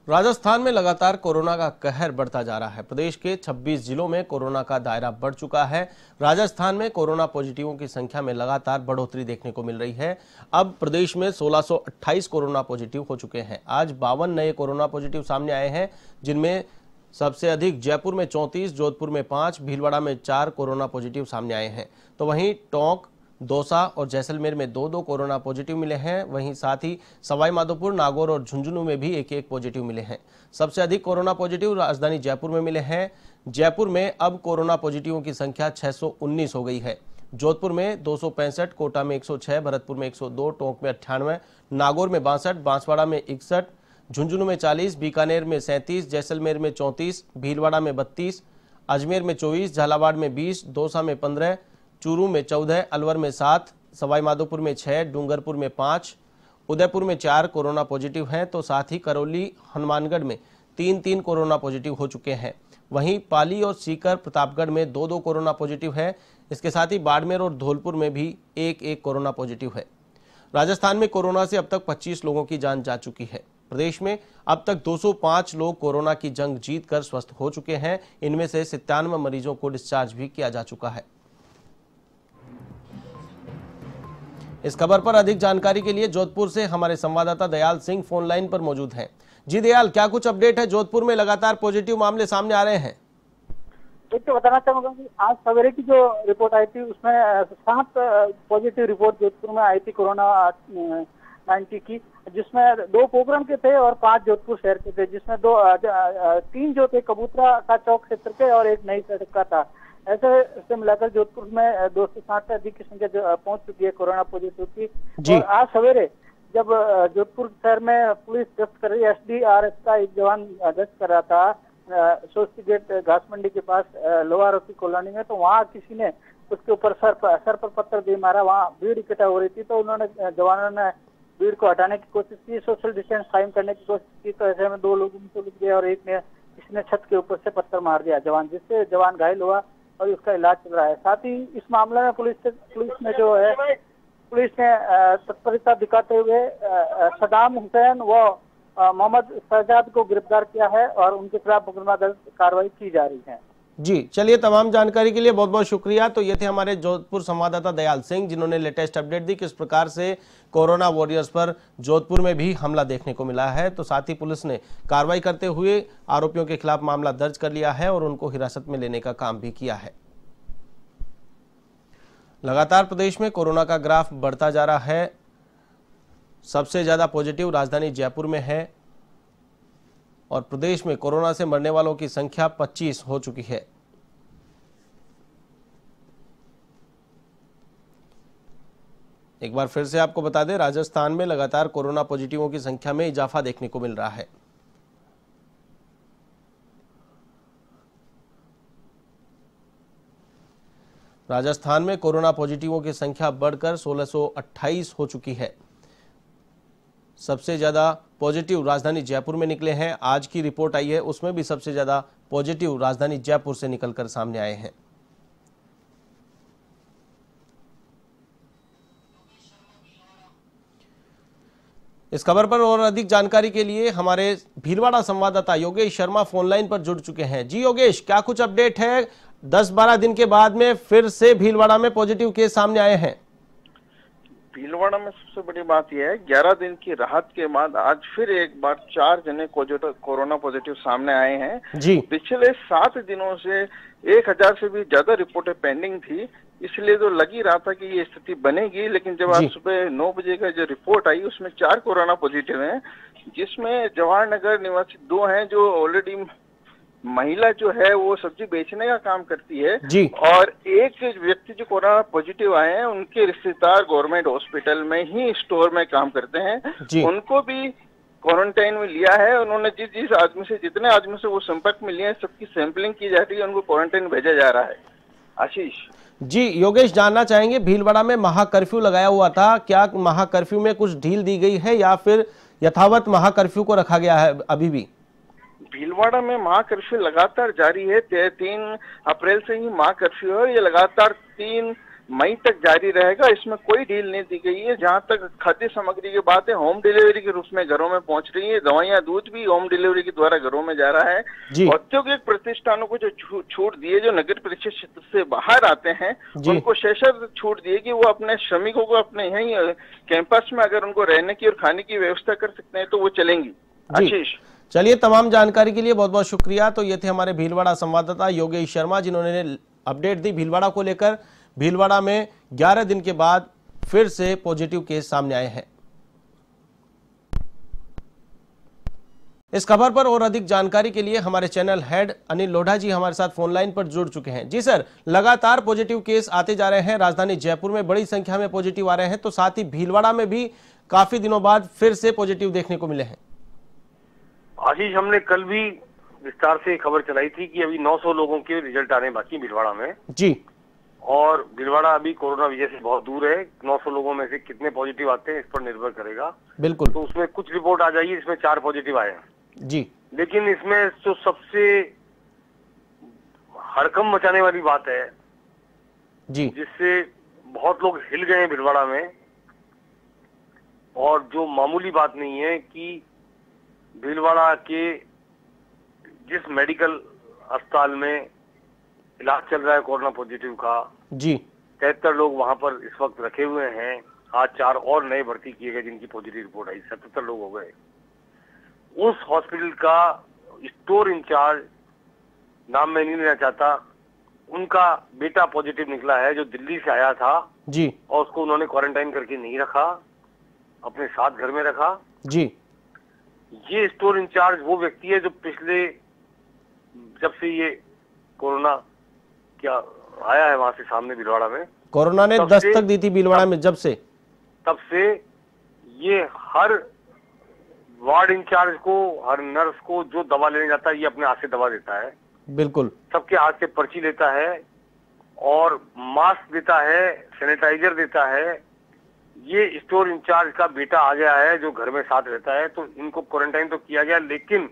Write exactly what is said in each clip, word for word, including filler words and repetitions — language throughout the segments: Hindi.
राजस्थान में लगातार कोरोना का कहर बढ़ता जा रहा है। प्रदेश के छब्बीस जिलों में कोरोना का दायरा बढ़ चुका है। राजस्थान में कोरोना पॉजिटिवों की संख्या में लगातार बढ़ोतरी देखने को मिल रही है। अब प्रदेश में सोलह सौ अट्ठाईस कोरोना पॉजिटिव हो चुके हैं। आज बावन नए कोरोना पॉजिटिव सामने आए हैं, जिनमें सबसे अधिक जयपुर में चौंतीस, जोधपुर में पांच, भीलवाड़ा में चार कोरोना पॉजिटिव सामने आए हैं। तो वहीं टोंक, दौसा और जैसलमेर में दो दो कोरोना पॉजिटिव मिले हैं। वहीं साथ ही सवाई माधोपुर, नागौर और झुंझुनू में भी एक एक पॉजिटिव मिले हैं। सबसे अधिक कोरोना पॉजिटिव राजधानी जयपुर में मिले हैं। जयपुर में अब कोरोना पॉजिटिवों की संख्या छह सौ उन्नीस हो गई है। जोधपुर में दो सौ पैंसठ, कोटा में एक सौ छह, भरतपुर में एक सौ दो, टोंक में अट्ठानवे, नागौर में बासठ, बांसवाड़ा में इकसठ, झुंझुनू में चालीस, बीकानेर में सैंतीस, जैसलमेर में चौंतीस, भीलवाड़ा में बत्तीस, अजमेर में चौबीस, झालावाड़ में बीस, दौसा में पंद्रह, चूरू में चौदह, अलवर में सात, सवाई माधोपुर में छह, डूंगरपुर में पाँच, उदयपुर में चार कोरोना पॉजिटिव हैं। तो साथ ही करौली, हनुमानगढ़ में तीन तीन कोरोना पॉजिटिव हो चुके हैं। वहीं पाली और सीकर, प्रतापगढ़ में दो दो कोरोना पॉजिटिव है। इसके साथ ही बाड़मेर और धौलपुर में भी एक एक कोरोना पॉजिटिव है। राजस्थान में कोरोना से अब तक पच्चीस लोगों की जान जा चुकी है। प्रदेश में अब तक दो सौ पाँच लोग कोरोना की जंग जीतकर स्वस्थ हो चुके हैं। इनमें से सत्तानवे मरीजों को डिस्चार्ज भी किया जा चुका है। इस खबर पर अधिक जानकारी के लिए जोधपुर से हमारे संवाददाता दयाल सिंह फोन लाइन पर मौजूद हैं। जी दयाल, क्या कुछ अपडेट है? जोधपुर में लगातार पॉजिटिव मामले सामने आ रहे हैं। देखिए, बताना चाहूंगा कि आज सवेरे की जो रिपोर्ट आई थी उसमें सात पॉजिटिव रिपोर्ट जोधपुर में आई थी कोरोना नाइन्टी की, जिसमें दो प्रोग्राम के थे और पांच जोधपुर शहर के थे, जिसमें दो तीन जो थे कबूतरा का चौक क्षेत्र के और एक नई सड़क का था। ऐसे से मिलाकर जोधपुर में दो सौ साठ से अधिक की संख्या पहुंच चुकी है कोरोना पॉजिटिव की। और आज सवेरे जब जोधपुर शहर में पुलिस गश्त कर रही, एस डी आर एफ का एक जवान गश्त कर रहा था सोस्ती गेट घास मंडी के पास लोहारोती कॉलोनी में, तो वहाँ किसी ने उसके ऊपर सर पर सर पर पत्थर दे मारा। वहाँ भीड़ इकट्ठा हो रही थी, तो उन्होंने जवानों ने भीड़ को हटाने की कोशिश की, सोशल डिस्टेंस कायम करने की कोशिश की। तो ऐसे में दो लोग उनसे लुट गए और एक ने किसी ने छत के ऊपर से पत्थर मार दिया जवान, जिससे जवान घायल हुआ और उसका इलाज चल रहा है। साथ ही इस मामले में पुलिस पुलिस ने जो है पुलिस ने तत्परता दिखाते हुए सदाम हुसैन व मोहम्मद सजाद को गिरफ्तार किया है और उनके खिलाफ मुकदमा दर्ज कार्रवाई की जा रही है। जी चलिए, तमाम जानकारी के लिए बहुत बहुत शुक्रिया। तो ये थे हमारे जोधपुर संवाददाता दयाल सिंह, जिन्होंने लेटेस्ट अपडेट दी किस प्रकार से कोरोना वॉरियर्स पर जोधपुर में भी हमला देखने को मिला है। तो साथ ही पुलिस ने कार्रवाई करते हुए आरोपियों के खिलाफ मामला दर्ज कर लिया है और उनको हिरासत में लेने का काम भी किया है। लगातार प्रदेश में कोरोना का ग्राफ बढ़ता जा रहा है। सबसे ज्यादा पॉजिटिव राजधानी जयपुर में है और प्रदेश में कोरोना से मरने वालों की संख्या पच्चीस हो चुकी है। एक बार फिर से आपको बता दें, राजस्थान में लगातार कोरोना पॉजिटिवों की संख्या में इजाफा देखने को मिल रहा है। राजस्थान में कोरोना पॉजिटिवों की संख्या बढ़कर सोलह सौ अट्ठाईस हो चुकी है। सबसे ज्यादा पॉजिटिव राजधानी जयपुर में निकले हैं। आज की रिपोर्ट आई है, उसमें भी सबसे ज्यादा पॉजिटिव राजधानी जयपुर से निकलकर सामने आए हैं। इस खबर पर और अधिक जानकारी के लिए हमारे भीलवाड़ा संवाददाता योगेश शर्मा फोन लाइन पर जुड़ चुके हैं। जी योगेश, क्या कुछ अपडेट है? दस बारह दिन के बाद में फिर से भीलवाड़ा में पॉजिटिव केस सामने आए हैं। भीलवाड़ा में सबसे बड़ी बात यह है, ग्यारह दिन की राहत के बाद आज फिर एक बार चार जने कोरोना पॉजिटिव सामने आए हैं। जी पिछले सात दिनों से एक हजार से भी ज्यादा रिपोर्टें पेंडिंग थी, इसलिए तो लग ही रहा था कि ये स्थिति बनेगी। लेकिन जब आज सुबह नौ बजे का जो रिपोर्ट आई उसमें चार कोरोना पॉजिटिव हैं, जिसमें जवाहर निवासी दो हैं जो ऑलरेडी महिला जो है वो सब्जी बेचने का काम करती है जी। और एक व्यक्ति जो कोरोना पॉजिटिव आए हैं उनके रिश्तेदार गवर्नमेंट हॉस्पिटल में ही स्टोर में काम करते हैं, उनको भी क्वारंटाइन में लिया है। उन्होंने जिस जिस आदमी से जितने आदमी से वो संपर्क में लिए हैं सबकी सैंपलिंग की जा रही है, उनको क्वारंटाइन भेजा जा रहा है। आशीष जी, योगेश जानना चाहेंगे, भीलवाड़ा में महा कर्फ्यू लगाया हुआ था, क्या महा कर्फ्यू में कुछ ढील दी गई है या फिर यथावत महा कर्फ्यू को रखा गया है अभी भी? भीलवाड़ा में महा कर्फ्यू लगातार जारी है। तीन अप्रैल से ही महा कर्फ्यू है। ये लगातार तीन मई तक जारी रहेगा। इसमें कोई ढील नहीं दी गई है। जहां तक खाद्य सामग्री की बात है, होम डिलीवरी के रूप में घरों में पहुंच रही है। दवाइयां, दूध भी होम डिलीवरी के द्वारा घरों में जा रहा है। औद्योगिक प्रतिष्ठानों को जो छूट दी है, जो नगर परिषद क्षेत्र से बाहर आते हैं उनको शेषर छूट दी है कि वो अपने श्रमिकों को अपने यही कैंपस में अगर उनको रहने की और खाने की व्यवस्था कर सकते हैं तो वो चलेंगी। आशीष, चलिए, तमाम जानकारी के लिए बहुत बहुत शुक्रिया। तो ये थे हमारे भीलवाड़ा संवाददाता योगेश शर्मा, जिन्होंने अपडेट दी भीलवाड़ा को लेकर। भीलवाड़ा में ग्यारह दिन के बाद फिर से पॉजिटिव केस सामने आए हैं। इस खबर पर और अधिक जानकारी के लिए हमारे चैनल हेड अनिल लोढ़ा जी हमारे साथ फोन लाइन पर जुड़ चुके हैं। जी सर, लगातार पॉजिटिव केस आते जा रहे हैं। राजधानी जयपुर में बड़ी संख्या में पॉजिटिव आ रहे हैं, तो साथ ही भीलवाड़ा में भी काफी दिनों बाद फिर से पॉजिटिव देखने को मिले हैं। आशीष, हमने कल भी विस्तार से खबर चलाई थी कि अभी नौ सौ लोगों के रिजल्ट आने बाकी भीलवाड़ा में जी, और भीलवाड़ा अभी कोरोना विजय से बहुत दूर है। नौ सौ लोगों में से कितने पॉजिटिव आते हैं इस पर निर्भर करेगा। बिल्कुल। तो उसमें कुछ रिपोर्ट आ जाएगी जिसमें चार पॉजिटिव आए हैं जी, लेकिन इसमें जो सबसे हड़कंप मचाने वाली बात है जी, जिससे बहुत लोग हिल गए हैं भीलवाड़ा में, और जो मामूली बात नहीं है कि भीलवाड़ा के जिस मेडिकल अस्पताल में इलाज चल रहा है कोरोना पॉजिटिव का जी, तिहत्तर लोग वहां पर इस वक्त रखे हुए हैं। आज चार और नए भर्ती किए गए जिनकी पॉजिटिव रिपोर्ट आई, सतहत्तर लोग हो गए। उस हॉस्पिटल का स्टोर इंचार्ज, नाम मैं नहीं लेना चाहता, उनका बेटा पॉजिटिव निकला है, जो दिल्ली से आया था जी, और उसको उन्होंने क्वारंटाइन करके नहीं रखा, अपने साथ घर में रखा जी। ये स्टोर इंचार्ज वो व्यक्ति है जो पिछले जब से ये कोरोना क्या आया है वहां से सामने भीलवाड़ा में, कोरोना ने दस्तक दी थी भीलवाड़ा में, जब से तब से ये हर वार्ड इंचार्ज को, हर नर्स को जो दवा लेने जाता है ये अपने हाथ से दवा देता है। बिल्कुल, सबके हाथ से पर्ची लेता है और मास्क देता है, सैनिटाइजर देता है। ये स्टोर इंचार्ज का बेटा आ गया है जो घर में साथ रहता है। तो इनको क्वारंटाइन तो किया गया, लेकिन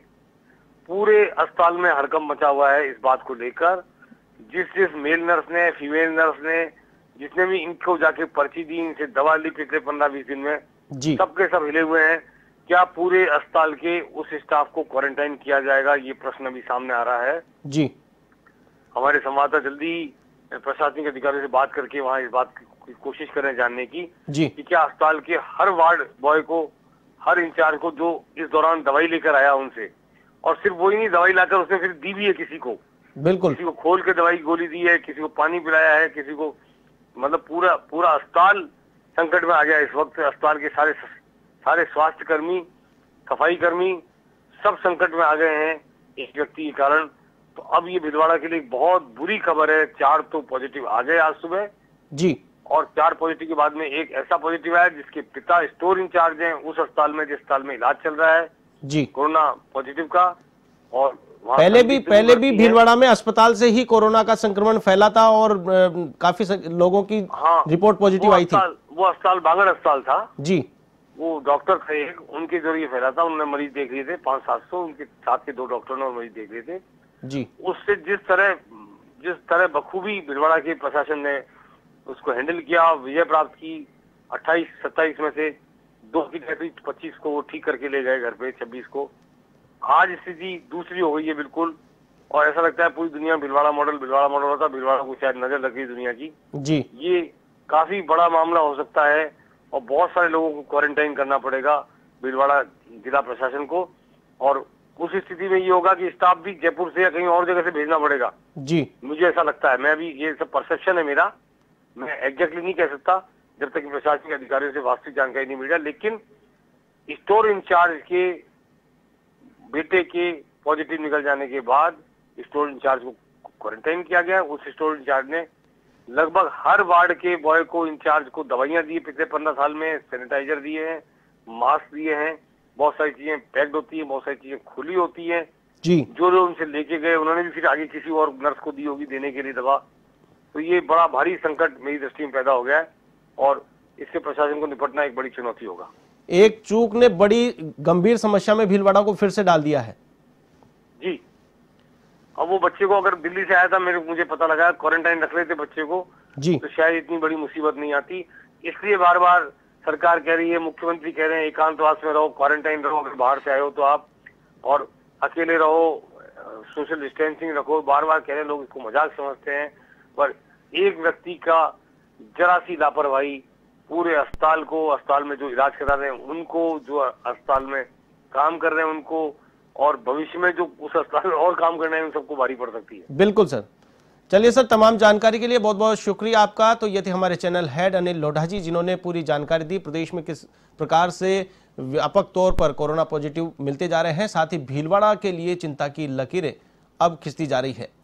पूरे अस्पताल में हड़कंप मचा हुआ है इस बात को लेकर। जिस जिस मेल नर्स ने, फीमेल नर्स ने, जिसने भी इनको जाके पर्ची दी, इनसे दवा ली पिछले पंद्रह बीस दिन में, सबके सब हिले हुए हैं। क्या पूरे अस्पताल के उस स्टाफ को क्वारंटाइन किया जाएगा, ये प्रश्न अभी सामने आ रहा है जी। हमारे संवाददाता जल्दी प्रशासनिक अधिकारियों से बात करके वहाँ इस बात की कोशिश करें जानने की जी कि क्या अस्पताल के हर वार्ड बॉय को, हर इंचार्ज को जो इस दौरान दवाई लेकर आया उनसे, और सिर्फ वही नहीं, दवाई लाकर उसने फिर दी भी है किसी को, बिल्कुल, किसी को खोल के दवाई गोली दी है, किसी को पानी पिलाया है, किसी को, मतलब पूरा पूरा अस्पताल संकट में आ गया इस वक्त। अस्पताल के सारे सारे स्वास्थ्य कर्मी, सफाई कर्मी सब संकट में आ गए हैं इस व्यक्ति के कारण। तो अब ये भीलवाड़ा के लिए बहुत बुरी खबर है। चार तो पॉजिटिव आ गए आज सुबह जी, और चार पॉजिटिव के बाद में एक ऐसा पॉजिटिव आया जिसके पिता स्टोर इंचार्ज हैं उस अस्पताल में जिस अस्पताल में इलाज चल रहा है जी कोरोना पॉजिटिव का। और पहले भी पहले भी भीलवाड़ा में अस्पताल से ही कोरोना का संक्रमण फैला था और काफी लोगों की हाँ, रिपोर्ट पॉजिटिव आई थी। वो अस्पताल बांगड़ अस्पताल था जी, वो डॉक्टर थे उनके जरिए फैला था। उन्होंने मरीज देख लिए थे पाँच सात सौ, उनके साथ के दो डॉक्टरों ने मरीज देख लिए थे जी। उससे जिस तरह जिस तरह बखूबी भीलवाड़ा के प्रशासन ने उसको हैंडल किया, विजय प्राप्त की। अट्ठाईस सत्ताईस में से दो की डेथ हुई, पच्चीस को वो ठीक करके ले गए घर पे, छब्बीस को। आज स्थिति दूसरी हो गई है बिल्कुल, और ऐसा लगता है पूरी दुनिया भीलवाड़ा मॉडल भीलवाड़ा मॉडल होता, भीलवाड़ा को शायद नजर लग गई दुनिया की जी। ये काफी बड़ा मामला हो सकता है और बहुत सारे लोगों को क्वारंटाइन करना पड़ेगा भीलवाड़ा जिला प्रशासन को। और उस स्थिति में ये होगा कि स्टाफ भी जयपुर से या कहीं और जगह से भेजना पड़ेगा जी, मुझे ऐसा लगता है। मैं अभी ये सब परसेप्शन है मेरा, मैं एग्जैक्टली नहीं कह सकता जब तक प्रशासनिक अधिकारियों से वास्तविक जानकारी नहीं मिल जाए। लेकिन स्टोर इंचार्ज के बेटे के पॉजिटिव निकल जाने के बाद स्टोर इंचार्ज को क्वारंटाइन किया गया। उस स्टोर इंचार्ज ने लगभग हर वार्ड के बॉय को, इंचार्ज को दवाइयां दी पिछले पंद्रह साल में, सैनिटाइजर दिए हैं, मास्क दिए हैं, बहुत सारी चीजें पैक्ड होती है, बहुत सारी चीजें खुली होती है जी। जो लोग उनसे लेके गए उन्होंने भी फिर आगे किसी और नर्स को दी होगी देने के लिए दवा। तो ये बड़ा भारी संकट मेरी दृष्टि में पैदा हो गया है और इससे प्रशासन को निपटना एक बड़ी चुनौती होगा। एक चूक ने बड़ी गंभीर समस्या में भीलवाड़ा को फिर से डाल दिया है जी। अब वो बच्चे को अगर दिल्ली से आया था, मेरे मुझे पता लगा क्वारंटाइन रख रहे थे बच्चे को, जी। तो शायद इतनी बड़ी मुसीबत नहीं आती। इसलिए बार बार सरकार कह रही है, मुख्यमंत्री कह रहे हैं एकांतवास में रहो, क्वारंटाइन रहो, अगर बाहर से आए हो तो आप, और अकेले रहो, सोशल डिस्टेंसिंग रखो। बार बार कह रहे हैं, लोग इसको मजाक समझते हैं, पर एक व्यक्ति का जरा सी लापरवाही पूरे अस्पताल को, अस्पताल में जो इलाज करा रहे हैं उनको, जो अस्पताल में काम कर रहे हैं उनको, और भविष्य में जो उस अस्पताल में और काम करना है उन सबको भारी पड़ सकती है। बिल्कुल सर। चलिए सर, तमाम जानकारी के लिए बहुत बहुत शुक्रिया आपका। तो ये थे हमारे चैनल हेड अनिल लोढ़ा जी, जिन्होंने पूरी जानकारी दी प्रदेश में किस प्रकार से व्यापक तौर पर कोरोना पॉजिटिव मिलते जा रहे हैं, साथ ही भीलवाड़ा के लिए चिंता की लकीरें अब खिंचती जा रही है।